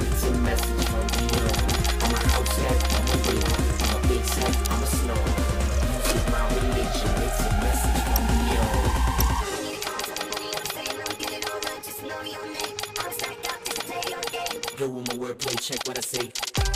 it's a message from beyond. I'm a house hat, I'm a wig, I'm a big hat, I'm a snow. Music my religion, it's a message from beyond. Yo, with my wordplay, check what I say.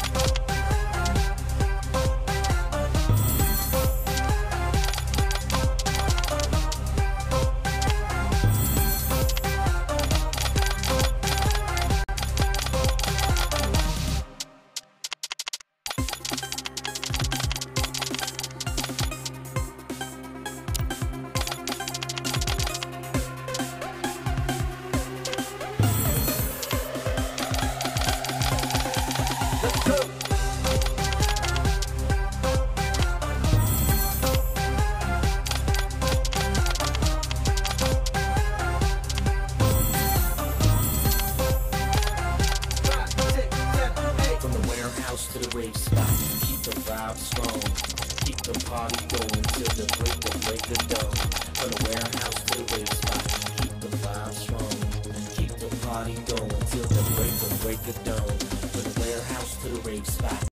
To the rave spot, keep the vibe strong, keep the party going till the break of dawn. From the warehouse to the rave spot, keep the vibe strong, keep the party going till the break of dawn. From the warehouse to the rave spot.